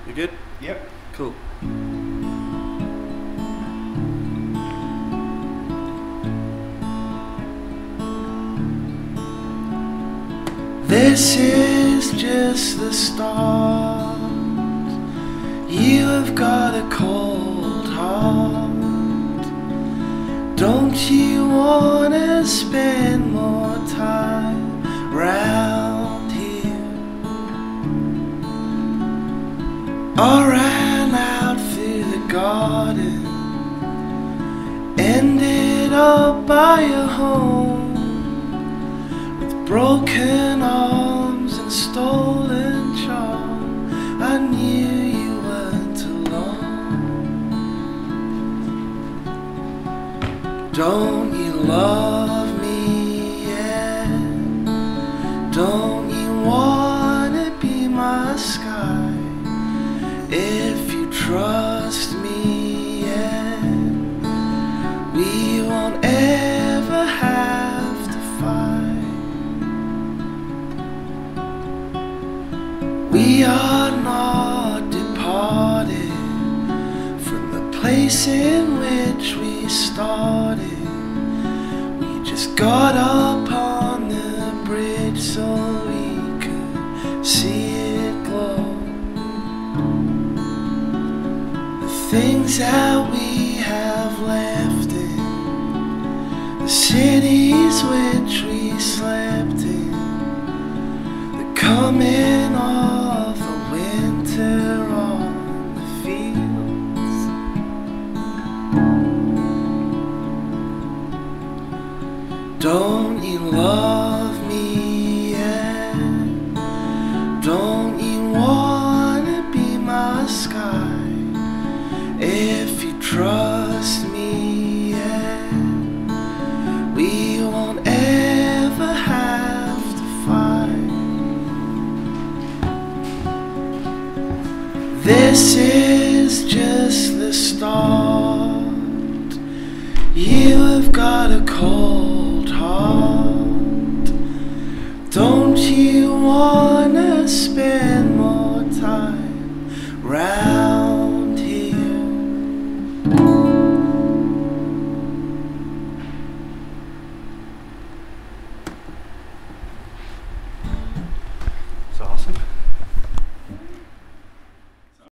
You good? Yep. Cool. This is just the start. You have got a cold heart. Don't you wanna spend more time round here? I ran out through the garden, ended up by your home, broken arms and stolen charm. I knew you weren't alone. Don't you love me yet? Don't you wanna be my sky? If you trust me yet, we won't ever have to fight. We are not departed from the place in which we started. We just got up on the bridge so we could see it glow. The things that we have left in, the cities which we slept in, the coming of the winter on the fields. Don't you love me yet? Don't you wanna be my sky? If you trust me yet, we won't ever have to fight. This is just